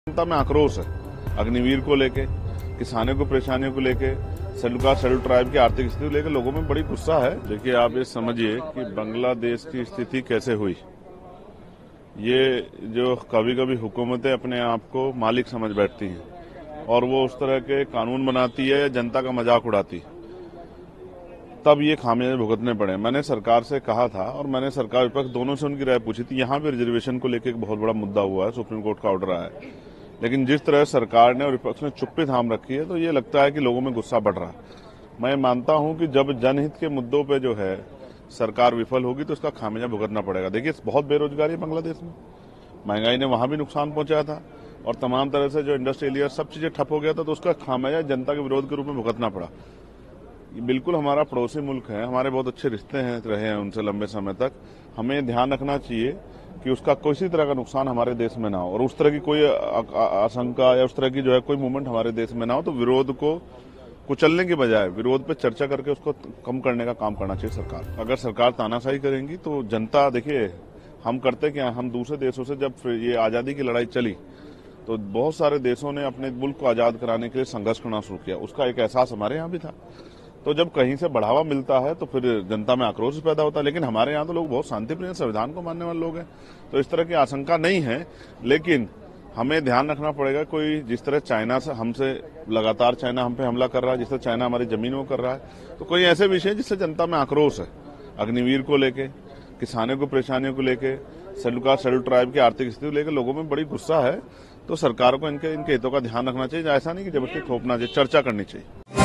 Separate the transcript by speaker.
Speaker 1: जनता में आक्रोश है अग्निवीर को लेके, किसानों को परेशानियों को लेके, शेड्यूल कास्ट शेड्यूल ट्राइब की आर्थिक स्थिति को लेकर लोगों में बड़ी गुस्सा है। देखिए, आप ये समझिए कि बांग्लादेश की स्थिति कैसे हुई। ये जो कभी कभी हुकूमतें अपने आप को मालिक समझ बैठती हैं और वो उस तरह के कानून बनाती है या जनता का मजाक उड़ाती है, तब ये खामियाजे भुगतने पड़े। मैंने सरकार से कहा था और मैंने सरकार विपक्ष दोनों से उनकी राय पूछी थी। यहाँ भी रिजर्वेशन को लेकर एक बहुत बड़ा मुद्दा हुआ है, सुप्रीम कोर्ट का ऑर्डर आया है, लेकिन जिस तरह सरकार ने और विपक्ष ने चुप्पी थाम रखी है तो ये लगता है कि लोगों में गुस्सा बढ़ रहा है। मैं मानता हूं कि जब जनहित के मुद्दों पे जो है सरकार विफल होगी तो इसका खामियाजा भुगतना पड़ेगा। देखिए, बहुत बेरोजगारी है बांग्लादेश में, महंगाई ने वहां भी नुकसान पहुंचाया था और तमाम तरह से जो इंडस्ट्रियल एरिया सब चीजें ठप हो गया था, तो उसका खामियाजा जनता के विरोध के रूप में भुगतना पड़ा। ये बिल्कुल हमारा पड़ोसी मुल्क है, हमारे बहुत अच्छे रिश्ते हैं रहे हैं उनसे लंबे समय तक। हमें ध्यान रखना चाहिए कि उसका किसी तरह का नुकसान हमारे देश में ना हो और उस तरह की कोई आशंका या उस तरह की जो है कोई मूवमेंट हमारे देश में ना हो। तो विरोध को कुचलने की बजाय विरोध पे चर्चा करके उसको कम करने का काम करना चाहिए सरकार। अगर सरकार तानाशाही करेंगी तो जनता, देखिए हम करते क्या, हम दूसरे देशों से जब ये आजादी की लड़ाई चली तो बहुत सारे देशों ने अपने मुल्क को आजाद कराने के लिए संघर्ष करना शुरू किया। उसका एक एहसास हमारे यहाँ भी था। तो जब कहीं से बढ़ावा मिलता है तो फिर जनता में आक्रोश पैदा होता है। लेकिन हमारे यहाँ तो लोग बहुत शांतिप्रिय, संविधान को मानने वाले लोग हैं, तो इस तरह की आशंका नहीं है। लेकिन हमें ध्यान रखना पड़ेगा, कोई जिस तरह चाइना से हमसे लगातार चाइना हम पे हमला कर रहा है, जिस तरह चाइना हमारी जमीनों कर रहा है, तो कोई ऐसे विषय जिससे जनता में आक्रोश है, अग्निवीर को लेके, किसानों को परेशानियों को लेके, शेड्यूल कास्ट शेड्यूल ट्राइब की आर्थिक स्थिति को लेकर लोगों में बड़ी गुस्सा है। तो सरकार को इनके हितों का ध्यान रखना चाहिए। ऐसा नहीं कि जबरदस्ती थोपना चाहिए, चर्चा करनी चाहिए।